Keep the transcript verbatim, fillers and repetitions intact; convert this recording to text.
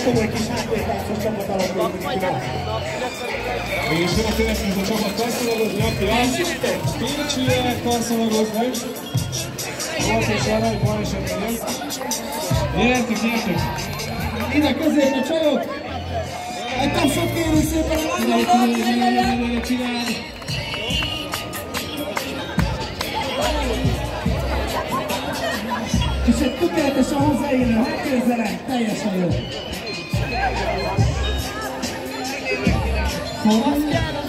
Komoly kis háttértáncos csapat alakult ki. És jön a következő csapat karszalagozni, aki az Pécsi karszalagozni. Volt és arra, hogy van esetben nem. Gyertek, gyertek! Ide középre csajok! Egy tapsot kérünk szépen a lányoknak! Gyere, csinálj! És egy tökéletesen hozzáérő, háttérzele, teljesen jó. Forrás?